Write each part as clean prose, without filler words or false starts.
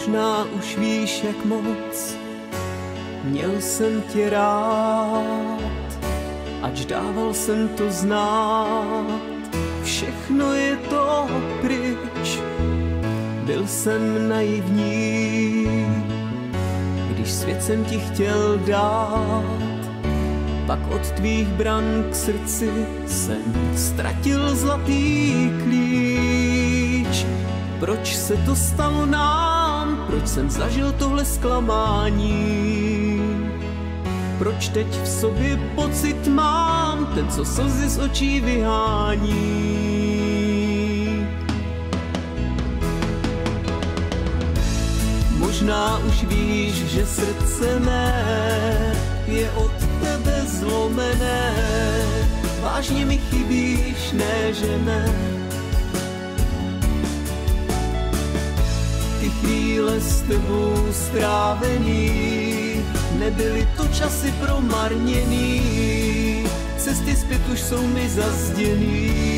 Možná už víš, jak moc měl jsem tě rád, ač dával jsem to znát, všechno je to pryč. Byl jsem naivní, když svět jsem ti chtěl dát, pak od tvých bran k srdci jsem ztratil zlatý klíč. Proč se to stalo nám? Proč jsem zažil tohle zklamání? Proč teď v sobě pocit mám, ten, co slzy z očí vyhání? Možná už víš, že srdce mé je od tebe zlomené. Vážně mi chybíš, ne že ne. Ty chvíle s tebou strávený, nebyly to časy promarněný, cesty zpět už jsou mi zazděný.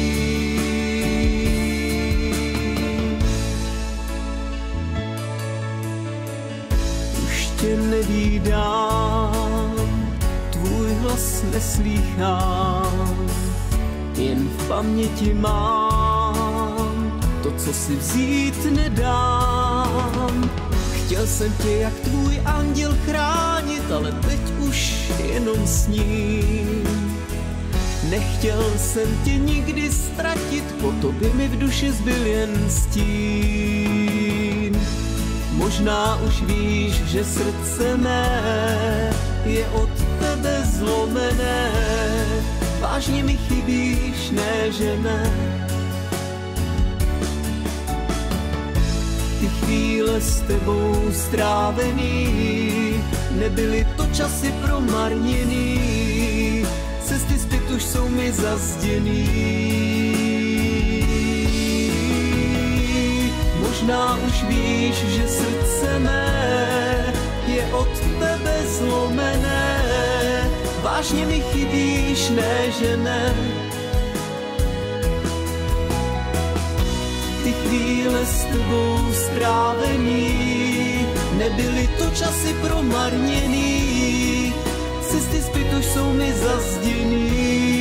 Už tě nevídám, tvůj hlas neslýchám, jen v paměti mám to, co si vzít nedám. Chtěl jsem tě jak tvůj anděl chránit, ale teď už jenom sním. Nechtěl jsem tě nikdy ztratit, po tobě mi v duši zbyl jen stín. Možná už víš, že srdce mé je od tebe zlomené. Vážně mi chybíš, ne že ne. Ty chvíle s tebou strávený, nebyly to časy promarněný, cesty zpět už jsou mi zazděný. Možná už víš, že srdce mé je od tebe zlomené. Vážně mi chybíš, ne že ne. Ty chvíle s tebou strávený, nebyly to časy promarněný, cesty zpět už jsou mi zazděný.